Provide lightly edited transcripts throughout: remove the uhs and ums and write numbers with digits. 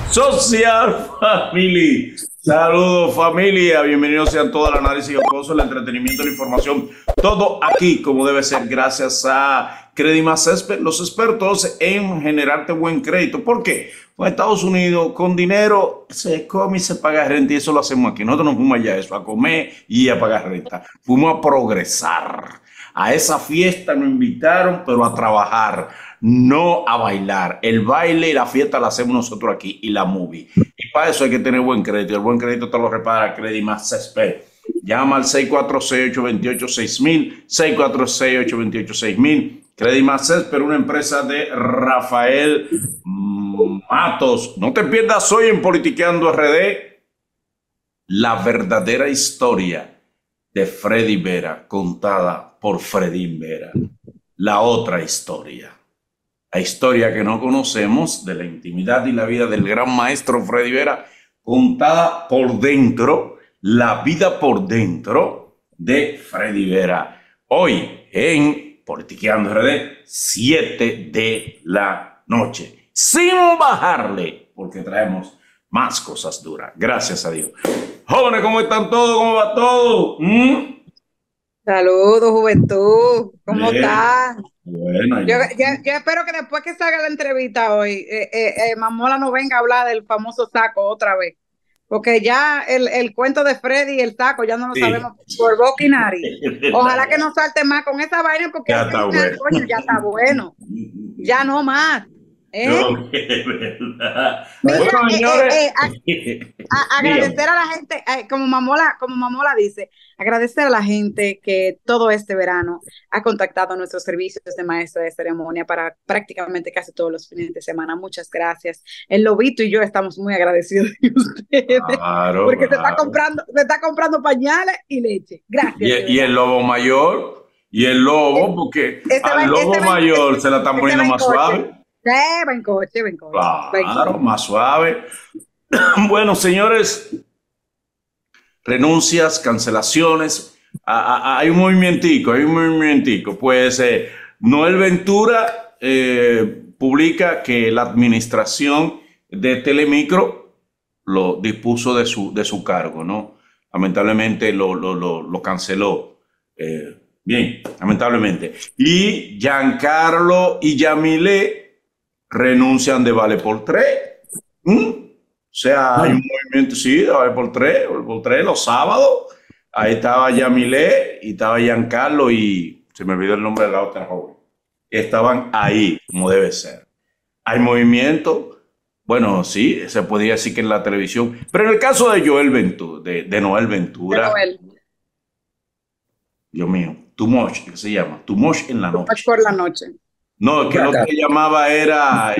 Social Family. Saludos familia, bienvenidos sean todos al análisis jocoso, el entretenimiento, la información, todo aquí como debe ser gracias a Credimas Césped, los expertos en generarte buen crédito. ¿Por qué? Pues en Estados Unidos con dinero se come y se paga renta y eso lo hacemos aquí. Nosotros no fuimos allá a eso, a comer y a pagar renta. Fuimos a progresar. A esa fiesta nos invitaron, pero a trabajar, no a bailar. El baile y la fiesta la hacemos nosotros aquí y la movie. Y para eso hay que tener buen crédito. El buen crédito te lo repara Credimas Césped. Llama al 646-828-6000, 646-828-6000. Credimas Césped, una empresa de Rafael Matos. No te pierdas hoy en Politiqueando RD la verdadera historia de Freddy Vera, contada por Freddy Vera. La otra historia. La historia que no conocemos de la intimidad y la vida del gran maestro Freddy Vera, contada por dentro, la vida por dentro de Freddy Vera. Hoy en Politiqueando RD, 7 de la noche. Sin bajarle, porque traemos más cosas duras. Gracias a Dios. Jóvenes, ¿cómo están todos? ¿Cómo va todo? Saludos, juventud. ¿Cómo estás? Bueno, Yo espero que después que salga la entrevista hoy, Mamola no venga a hablar del famoso saco otra vez. Porque ya el cuento de Freddy y el saco ya no lo sabemos por boca y nariz. Ojalá que no salte más con esa vaina porque ya está bueno. Coño, ya está bueno. Ya no más. No, es verdad. Mira, Bueno, señores, agradecer a la gente, como Mamola dice, agradecer a la gente que todo este verano ha contactado a nuestros servicios de maestra de ceremonia para prácticamente casi todos los fines de semana. Muchas gracias. El Lobito y yo estamos muy agradecidos de ustedes. Claro, porque claro. se está comprando pañales y leche. Gracias. Y el lobo mayor, y el lobo, porque al lobo mayor se la están poniendo más suave. Va en coche. Claro, más suave. Bueno, señores, renuncias, cancelaciones, hay un movimentico. Pues Noel Ventura publica que la administración de Telemicro lo dispuso de su cargo, ¿no? Lamentablemente lo canceló. Bien, lamentablemente. Y Giancarlo y Yamile renuncian de Vale por 3. O sea, hay un movimiento, sí, de Vale por 3, los sábados. Ahí estaba Yamile y estaba Giancarlo y se me olvidó el nombre de la otra joven. Estaban ahí, como debe ser. Hay movimiento, bueno, sí, se podría decir que en la televisión, pero en el caso de Joel Ventura, de Noel Ventura, Dios mío, Too Much, ¿qué se llama? Too Much en la noche. Too Much por la noche. No, que lo que llamaba era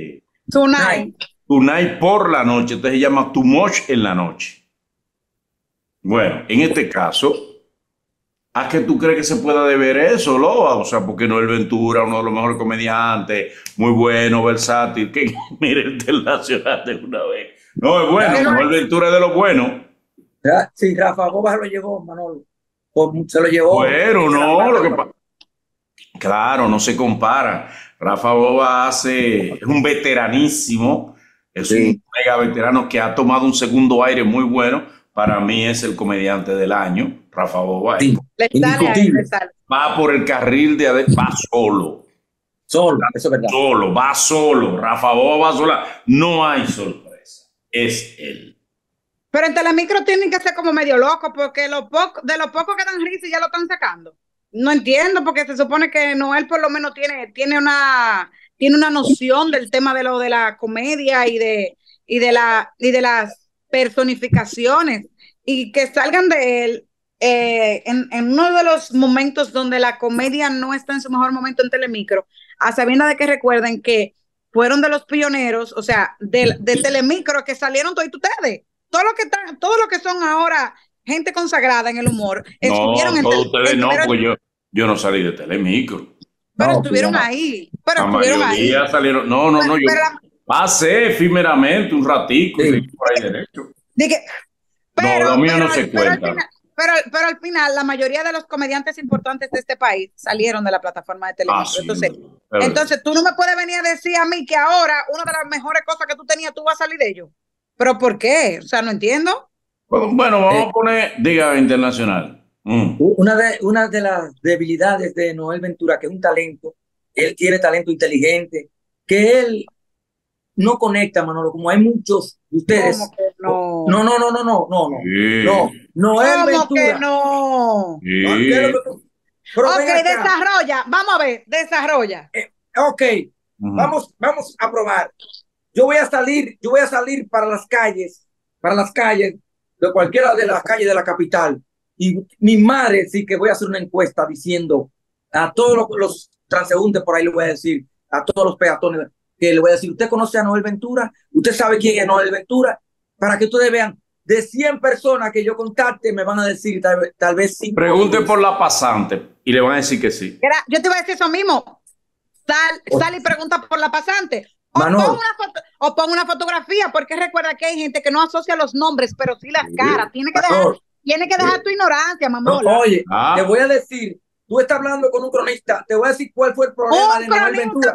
Tonight por la noche, entonces se llama Too Much en la noche. Bueno, en este caso, ¿a qué tú crees que se pueda deber eso, Loba? O sea, porque Noel Ventura, uno de los mejores comediantes, muy bueno, versátil, que mire el internacional de una vez. No, es bueno, Noel Ventura es de los buenos. Sí, Rafa Boba lo llevó, Manolo. Se lo llevó. Bueno, no, lo que pasa. Claro, no se compara. Rafa Boba es un veteranísimo, es un mega veterano que ha tomado un segundo aire muy bueno. Para mí es el comediante del año, Rafa Boba. Sí, va por el carril va solo. Solo, eso es verdad. Va solo. Rafa Boba va sola. No hay sorpresa. Es él. Pero en Telemicro tienen que ser como medio locos porque de lo poco que dan risa ya lo están sacando. No entiendo porque se supone que Noel por lo menos tiene una noción del tema de la comedia y de las personificaciones y que salgan de él en uno de los momentos donde la comedia no está en su mejor momento en Telemicro, a sabiendas de que recuerden que fueron de los pioneros, o sea, de Telemicro que salieron todos ustedes. Todo lo que son ahora gente consagrada en el humor. No, todos ustedes no, porque yo no salí de Telemicro. Pero estuvieron ahí. Pero estuvieron ahí. Salieron, no, yo pasé efímeramente un ratico y por ahí derecho. Pero lo mío no se cuenta. pero al final la mayoría de los comediantes importantes de este país salieron de la plataforma de Telemicro. Sí, entonces tú no me puedes venir a decir a mí que ahora una de las mejores cosas que tú tenías, tú vas a salir de ello. ¿Pero por qué? O sea, no entiendo. Bueno, vamos a poner, diga, internacional. Una de las debilidades de Noel Ventura, que es un talento, él tiene talento inteligente, que él no conecta, Manolo, como hay muchos de ustedes. ¿Cómo que no? No. Sí. No, Noel ¿Cómo Ventura. que no? Sí. Pero Ok, ven acá. desarrolla. Vamos a ver, desarrolla. Ok, vamos a probar. Yo voy a salir para las calles de cualquiera de las calles de la capital. Y mi madre sí que voy a hacer una encuesta diciendo a todos los transeúntes, por ahí le voy a decir, a todos los peatones, que le voy a decir, ¿usted conoce a Noel Ventura? ¿Usted sabe quién es Noel Ventura? Para que ustedes vean, de 100 personas que yo contacte, me van a decir tal vez 5. Pregunte por la pasante y le van a decir que sí. Yo te iba a decir eso mismo. Sal y pregunta por la pasante. O pon una fotografía, porque recuerda que hay gente que no asocia los nombres, pero sí las caras. Tiene que dejar tu ignorancia, mamá. No, oye, te voy a decir, tú estás hablando con un cronista, te voy a decir cuál fue el problema de Noel Ventura.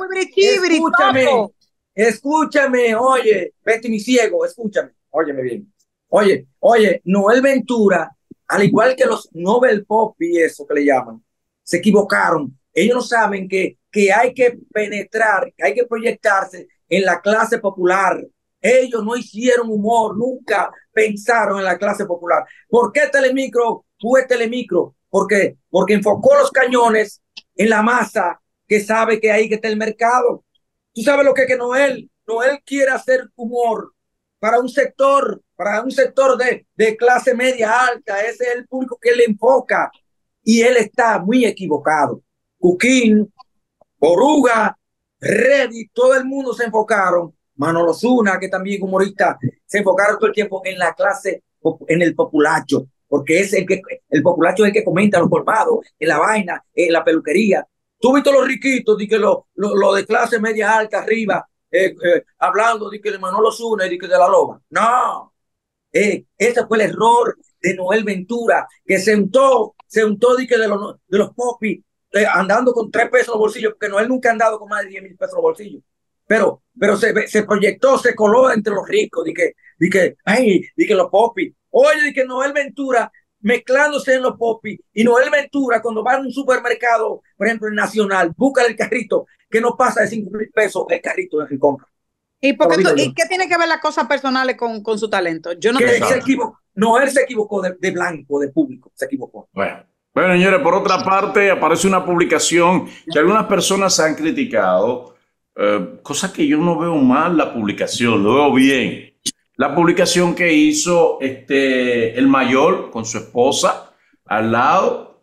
Escúchame, oye, Betty mi ciego, escúchame, óyeme bien. Oye, Noel Ventura, al igual que los Nobel Pop y eso que le llaman, se equivocaron. Ellos no saben que hay que penetrar, que hay que proyectarse en la clase popular. Ellos no hicieron humor, nunca pensaron en la clase popular. ¿Por qué Telemicro fue Telemicro? Porque enfocó los cañones en la masa que sabe que ahí que está el mercado. Tú sabes lo que es que Noel quiere hacer humor para un sector de clase media alta. Ese es el público que él enfoca y él está muy equivocado. Cuquín, Boruga, Reddy, todo el mundo se enfocaron. Manolo Zuna, que también humorista, se enfocaron todo el tiempo en la clase, en el populacho, porque es el populacho es el que comenta los colmados, en la vaina, en la peluquería. Tú viste los riquitos, de que lo de clase media alta arriba, hablando de que de Manolo Zuna y de que de la Loba. No, ese fue el error de Noel Ventura, que se untó de que de los popis, andando con 3 pesos en los bolsillos, porque Noel nunca ha andado con más de 10,000 pesos en los bolsillos. Pero se proyectó, se coló entre los ricos, de que los popis. Oye, de que Noel Ventura mezclándose en los popis, y Noel Ventura cuando va a un supermercado, por ejemplo, en Nacional, busca el carrito, que no pasa de 5,000 pesos el carrito de compra. ¿Y qué tiene que ver las cosas personales con su talento? Yo no sé. Noel se equivocó de blanco, de público, se equivocó. Bueno, señores, por otra parte, aparece una publicación que algunas personas han criticado, cosa que yo no veo mal la publicación, lo veo bien. La publicación que hizo el mayor con su esposa al lado,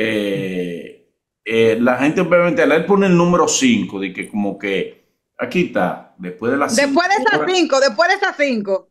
la gente obviamente al él pone el número 5, de que como que aquí está, después de las 5. Después de esas 5.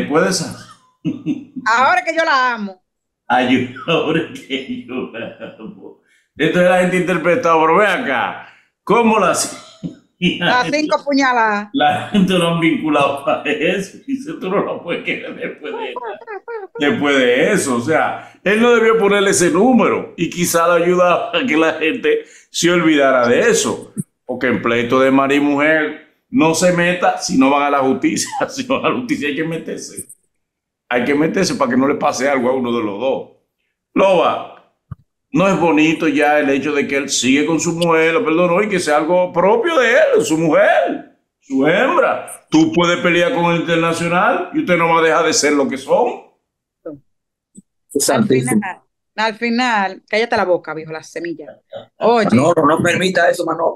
Ahora que yo la amo. Ahora que yo la amo. Entonces la gente interpreta, pero ve acá, ¿cómo las 5 puñaladas? La gente lo han vinculado a eso. Y si tú no lo puedes querer después de eso. O sea, él no debió ponerle ese número y quizá lo ayudaba a que la gente se olvidara de eso. Porque en pleito de marido y mujer no se meta si no van a la justicia. Si no van a la justicia hay que meterse. Hay que meterse para que no le pase algo a uno de los dos. Loba, no es bonito ya el hecho de que él sigue con su mujer, lo perdonó, y que sea algo propio de él, su mujer, su hembra. Tú puedes pelear con el internacional y usted no va a dejar de ser lo que son. Al final, cállate la boca, viejo, las semillas. Oye. No permita eso, Manolo.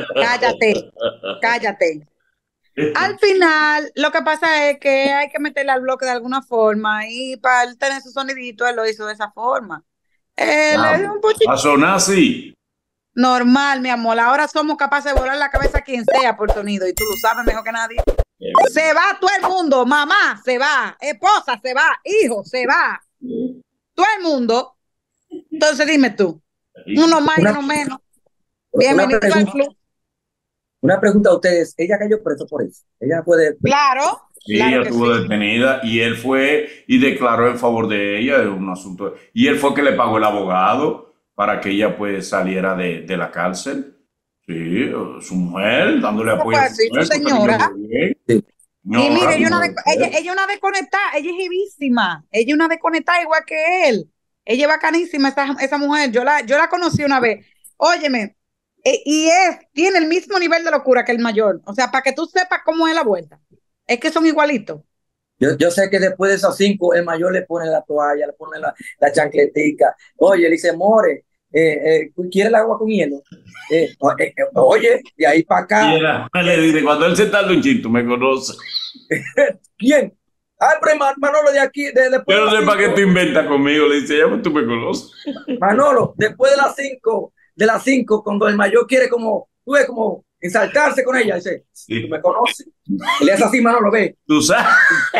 Cállate. Al final, lo que pasa es que hay que meterle al bloque de alguna forma, y para él tener su sonidito, él lo hizo de esa forma. A sonar así. Normal, mi amor. Ahora somos capaces de volar la cabeza a quien sea por sonido, y tú lo sabes mejor que nadie. Se va todo el mundo, mamá se va, esposa se va, hijo se va, todo el mundo. Entonces dime tú, uno más y uno menos. Bienvenido al club. Una pregunta a ustedes, ¿ella cayó preso por eso? ¿Ella puede...? Claro, Sí, Claro ella que estuvo sí. detenida y él fue y declaró en favor de ella de un asunto. Y él fue que le pagó el abogado para que ella pues saliera de la cárcel. Sí, su mujer, dándole ¿Cómo apoyo puede a su decir su mujer, cosa que yo señora? veo bien. Sí. Y Señora, mire, como debe ser. ella una desconectada, ella es jivísima, ella es una desconectada igual que él. Ella es bacanísima, esa mujer. Yo la conocí una vez. Óyeme, tiene el mismo nivel de locura que el mayor. O sea, para que tú sepas cómo es la vuelta. Es que son igualitos. Yo sé que después de esos 5, el mayor le pone la toalla, le pone la chancletica. Oye, le dice, more, ¿quiere el agua con hielo? Oye, de ahí para Y acá. ella le dice, cuando él se tarda un chinto, me conoce. ¿Quién? Ah, pero Manolo, de aquí, después Yo de no las sé para qué 5. tú inventas conmigo. Le dice, ella, pues tú me conoces. Manolo, después de las 5, cuando el mayor quiere como, tú ves, como ensaltarse con ella, dice, tú me Sí. conoces. Y le hace así, Manolo, ve. Tú sabes.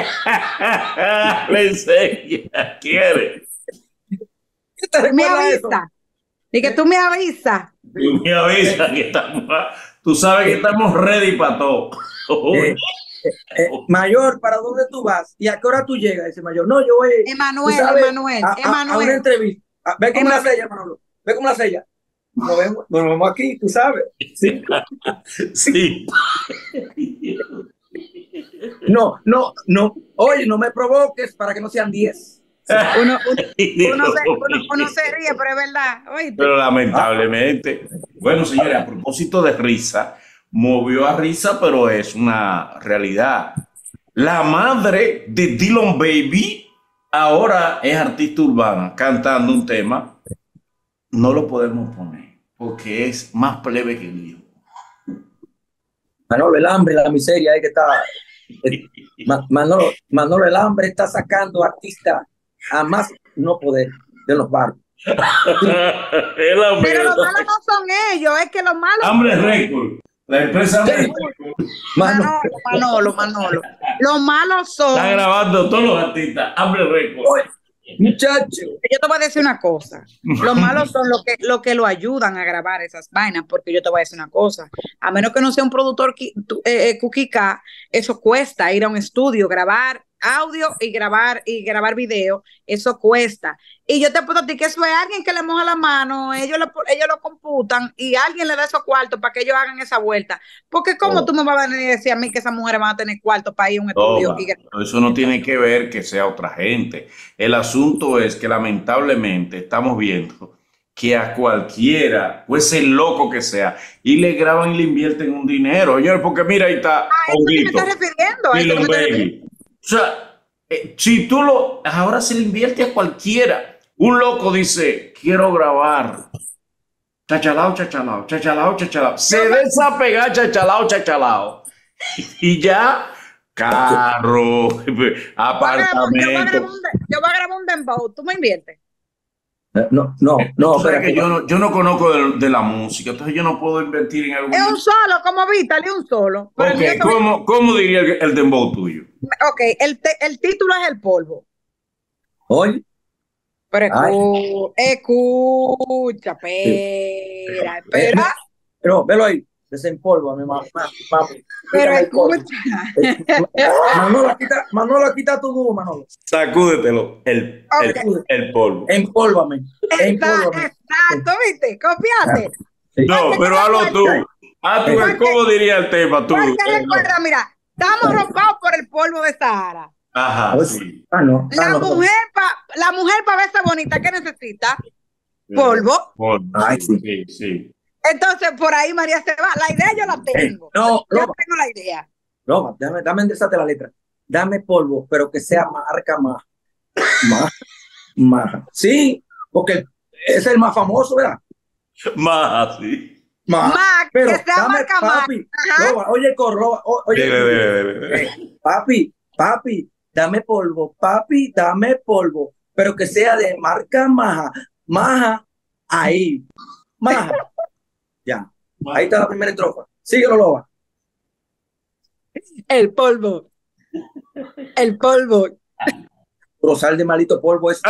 Le enseña, quiere. ¿Qué te Tú me recuerda eso? avisas. Y que ¿Eh? tú me avisas. Tú me avisas que estamos, tú sabes que Eh, estamos ready para todo. Oye, eh, Mayor, ¿para dónde tú vas? ¿Y a qué hora tú llegas? Dice Mayor, no, yo voy, tú Emanuel, sabes, Emanuel, a una Emanuel, entrevista. Ve cómo la Emanuel. sella, Manolo. Ve cómo la sella. Nos vemos aquí, tú sabes. 5. sí. No, no, no. Oye, no me provoques para que no sean 10. Uno, uno, Dios uno mío. se ríe, pero es verdad. Oíste. Pero Ah, lamentablemente. Bueno, señores, a propósito de risa, movió a risa, pero es una realidad. La madre de Dylan Baby ahora es artista urbana cantando un tema. No lo podemos poner porque es más plebe que el hijo. Manolo, el hambre, la miseria, que está. Manolo, el hambre está sacando artistas a más no poder de los barrios. Sí. El Pero hambre, los malos no son ellos, es que los malos hambre son récord. La empresa hambre Sí, récord Manolo. Manolo. Los malos está son. grabando todos los artistas. Hambre récord. Oye, muchacho. Yo te voy a decir una cosa. Los malos son los que lo ayudan a grabar esas vainas, porque yo te voy a decir una cosa. A menos que no sea un productor cuquica, eso cuesta ir a un estudio, grabar audio y grabar video, eso cuesta. Y yo te puedo decir que eso es alguien que le moja la mano, ellos lo computan y alguien le da esos cuartos para que ellos hagan esa vuelta. Porque ¿cómo Oh, tú me vas a venir a decir a mí que esas mujeres van a tener cuartos para ir a un estudio y toma. grabar? Eso no tiene que ver que sea otra gente. El asunto es que lamentablemente estamos viendo que a cualquiera, pues el loco que sea, y le graban y le invierten un dinero. Señor, porque mira, ahí está A eso que me Honguito, estás refiriendo, a eso que me Dylan estás refiriendo. Baby. O sea, si tú ahora se le invierte a cualquiera. Un loco dice, quiero grabar. Chachalao, chachalao, chachalao, chachalao. Se desapega, chachalao, chachalao. Y ya, carro, apartamento. Yo voy a grabar un dembow, tú me inviertes. No, no, no, Tú sabes espérate. que yo no conozco de la música, entonces yo no puedo invertir en algo. Es un solo, como Vital, y un solo. Pero el Ok, mío se va ¿cómo diría el dembow tuyo? Ok, el título es El Polvo. Oye, Pero ay, escucha, sí. espera, No, velo ahí. Desempólvame, mami. pero Quítame el polvo. escucha. Manolo, quita tu dúo, Manolo. Sacúdetelo, Ok, el polvo. Empólvame. Empólvame. exacto, ¿viste? Copiate. Sí. No, pero hazlo tú. Haz tú, Porque, ¿cómo diría el tema tú? porque recuerda, mira, estamos ropados por el polvo de Sahara. Ajá, sí. No. La mujer para verse bonita, ¿qué necesita? Polvo. Polvo, Ay, sí, sí. sí, sí. Entonces, por ahí María se va. La idea yo la tengo. No, Yo Roma, tengo la idea. Roma, dame enderezate la letra. Dame polvo, pero que sea marca más. Sí, porque es el más famoso, ¿verdad? Más, sí. Más. Mac, Pero que sea dame, marca Mac. papi. Ajá. Loba, oye, Corloba, oye, Debe. papi, dame polvo, pero que sea de marca Maja, ahí, Maja, ya. Ahí está la primera estrofa. Síguelo, Loba. El polvo. El polvo. Rosal de malito polvo es.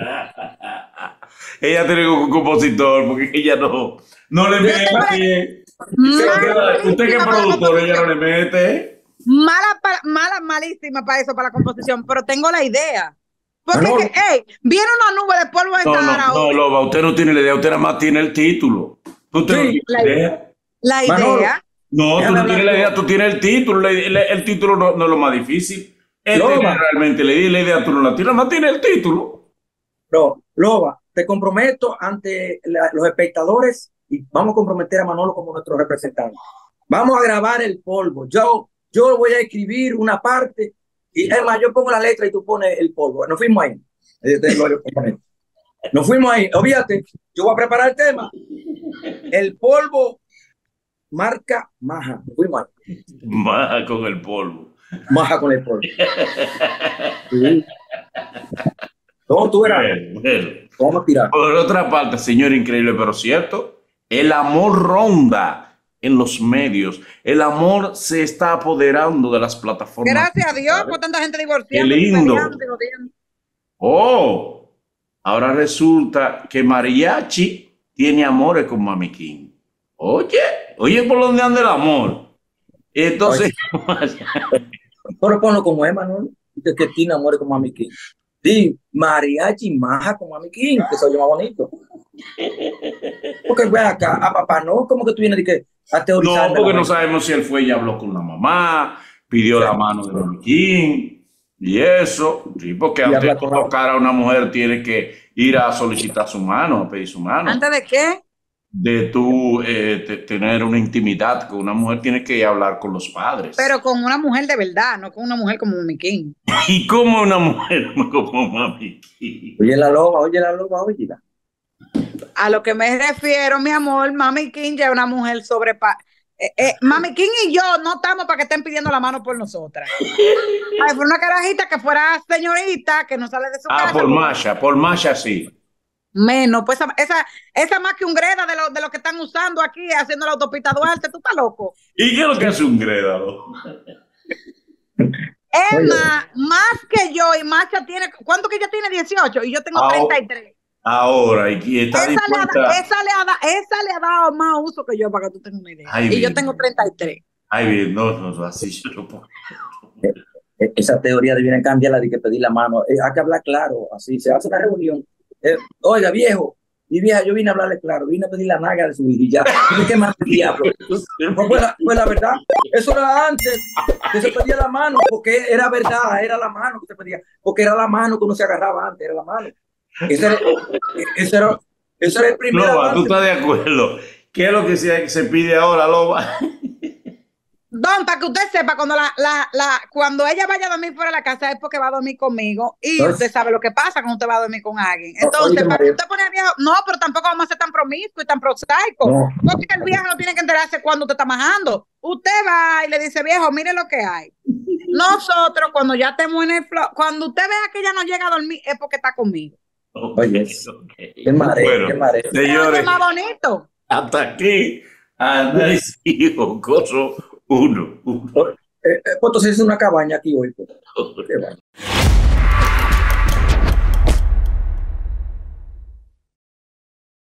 Ella tiene un compositor porque ella no le Yo tengo mete la- bien. Usted que productor, ella no le mete. Malísima para eso, para la composición, pero tengo la idea. Porque, Manolo. viene una nube de polvo de Sahara. No, Loba, usted no tiene la idea, usted nada más tiene el título. Usted no tiene la idea. La Manolo. idea. No, tú Déjame no tienes la hablar idea, tú tienes el título. El título no es lo más difícil. Él Loba. tiene realmente la idea, tú no la tienes, nada más tiene el título. No, Loba, te comprometo ante los espectadores y vamos a comprometer a Manolo como nuestro representante. Vamos a grabar el polvo. Yo voy a escribir una parte y es más, yo pongo la letra y tú pones el polvo. Nos fuimos ahí. Nos fuimos ahí. Olvídate, yo voy a preparar el tema. El polvo marca Maja. Nos fuimos ahí. Maja con el polvo. Maja con el polvo. Sí. No, tú eras. Bueno. Vamos a tirar. Por otra parte, señor increíble, pero cierto, el amor ronda en los medios. El amor se está apoderando de las plataformas. Gracias a Dios por tanta gente divorciada. Qué lindo. Oh, ahora resulta que Mariachi tiene amores con Mami King. Oye, ¿por dónde anda el amor? Entonces, Pero ponlo como es, Manuel, que tiene amores con Mami King. Sí, Mariachi Maja con Mami King, que se oye más bonito. Porque ve acá, a papá no, como que tú vienes de que a teorizar. no, porque no sabemos si él fue y habló con la mamá, pidió la mano de Mami King y eso. Sí, porque antes de tocar a una mujer tiene que ir a solicitar su mano, a pedir su mano. ¿Antes de qué? De tú tener una intimidad con una mujer, tienes que hablar con los padres. Pero con una mujer de verdad, no con una mujer como Mami King. ¿Y cómo una mujer como Mami King? Oye la loba, óyela. A lo que me refiero, mi amor, Mami King ya es una mujer Mami King y yo no estamos para que estén pidiendo la mano por nosotras. Ay, fue una carajita que fuera señorita, que no sale de su casa. Por Masha sí. Menos, pues esa más que un greda de lo que están usando aquí haciendo la autopista Duarte, tú estás loco. ¿Y qué es lo que hace un grédalo? Emma, más que yo, y Macha tiene, ¿cuánto que ella tiene? 18 y yo tengo 33. Ahora, y está dispuesta. Esa le ha dado más uso que yo, para que tú tengas una idea. Ay, y yo tengo 33. Ay, bien, no, así yo no puedo. Esa teoría debiera cambiarla de que pedir la mano. Hay que hablar claro, así se hace una reunión. Oiga, viejo y vieja, yo vine a hablarle claro, vine a pedir la naga de su hija y ya. ¿Qué más diablo? Pues la verdad, eso era antes que se pedía la mano, porque era verdad, era la mano que se pedía, porque era la mano que uno se agarraba antes, era la mano. Ese era el primer Loba, avance. ¿tú estás de acuerdo? ¿Qué es lo que se pide ahora, Loba? Don, para que usted sepa, cuando ella vaya a dormir fuera de la casa es porque va a dormir conmigo y usted sabe lo que pasa cuando usted va a dormir con alguien. Entonces, para que usted pone al viejo, no, pero tampoco vamos a ser tan promiscuos y tan prosaico. No. Porque el viejo no tiene que enterarse cuando usted está majando. Usted va y le dice, viejo, mire lo que hay. Nosotros, cuando ya estemos en el flow, cuando usted vea que ella no llega a dormir, es porque está conmigo. Oye, qué mareo, qué mareo. Señores, es más bonito. Hasta aquí, análisis jocoso 1. Entonces es una cabaña aquí hoy. Pues.